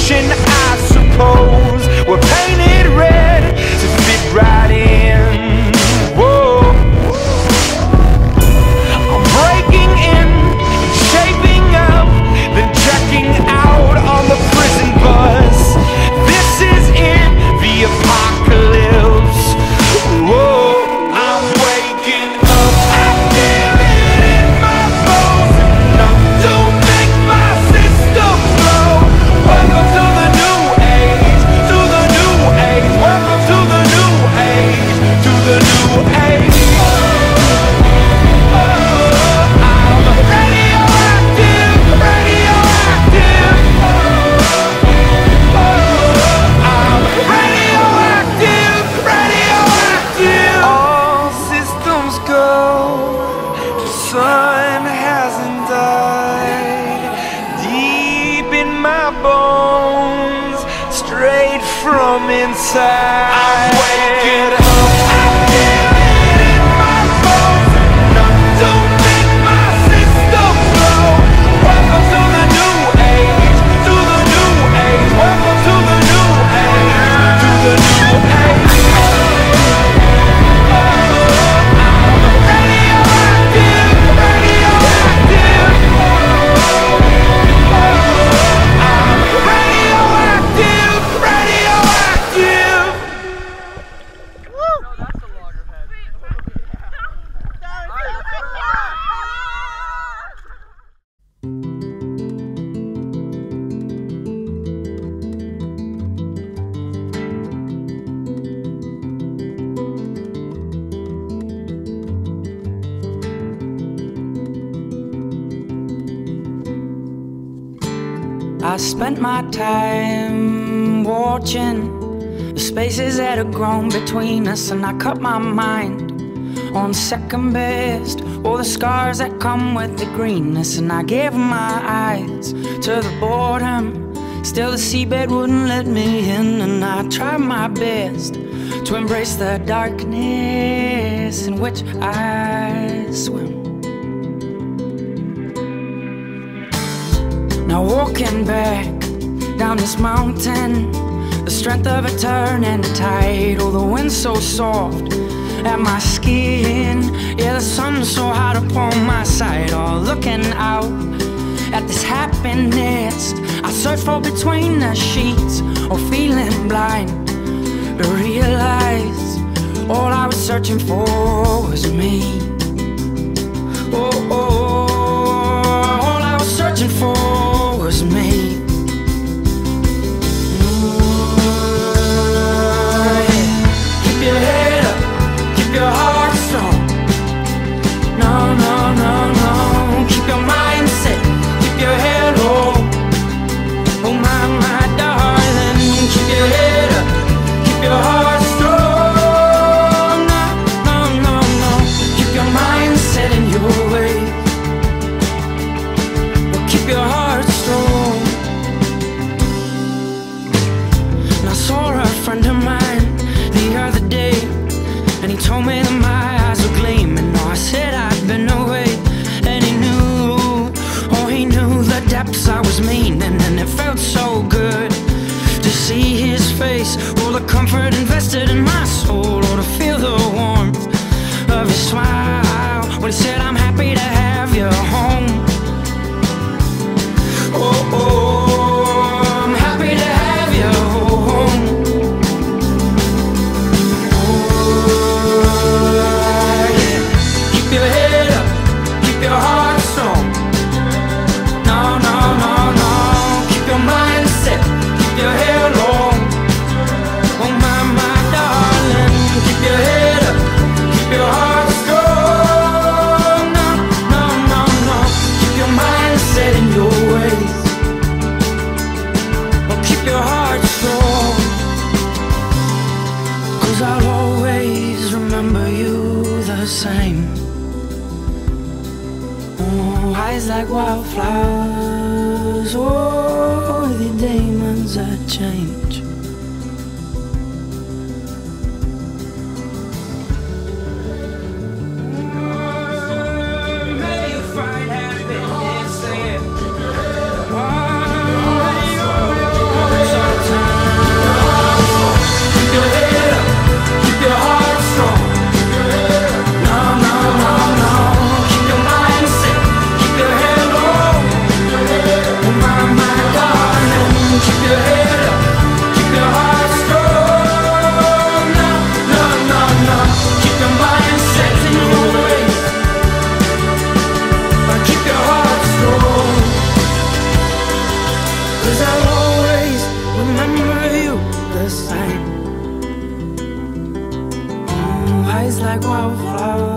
ocean, I suppose. We're painted red to fit right in. Whoa. I'm breaking in and shaping up, then checking out on the prison bus. This is it, the apocalypse. Whoa. I'm waking up, I feel it in my bones. Enough to make my system blow. Welcome to the new age, to the new age. Welcome to the new age, to the new age. I'm radioactive, radioactive. I'm radioactive, radioactive. All systems go, the sun hasn't died. Deep in my bones, straight from inside. I'm waking up, I feel it in my bones. Enough to make my system blow. Welcome to the new age, to the new age. Welcome to the new age, to the new age. I'm radioactive, radioactive. I'm radioactive, radioactive. No, that's a loggerhead. I spent my time watching the spaces that had grown between us, and I cut my mind on second best, all the scars that come with the greenness. And I gave my eyes to the boredom, still the seabed wouldn't let me in. And I tried my best to embrace the darkness in which I swim. Now walking back down this mountain, the strength of a turn and a tide. Oh, the wind so soft at my skin, yeah, the sun so hot upon my side. Oh, looking out at this happiness I search for between the sheets, or feeling blind to realize all I was searching for was me. Oh, oh, all I was searching for was me. Keep your head up, keep your heart strong. No, no, no, no. Keep your mind set, keep your head low. Oh my darling, keep your head up, keep your heart strong. No, no, no, no. Keep your mind set in your ways. Well, keep your heart strong. And I saw a friend of mine the other day, and he told me that my eyes were gleaming. Oh, I said I'd been away, and he knew, oh, he knew the depths I was meaning. And it felt so good to see his face, all the comfort invested in my soul, or to feel the warmth of his smile when he said, I'm happy to have you home. Oh, oh, I'm happy to have you home. Keep your head up, keep your heart strong. No, no, no, no. Keep your mind set, keep your hair long. Oh my darling, keep your head up, keep your heart strong. No, no, no, no. Keep your mind set in your ways. Oh, keep your heart strong, 'cause I'll always remember you the same. Oh, eyes like wildflowers, oh, the demons that change. May you find happiness there. rise like wildflowers.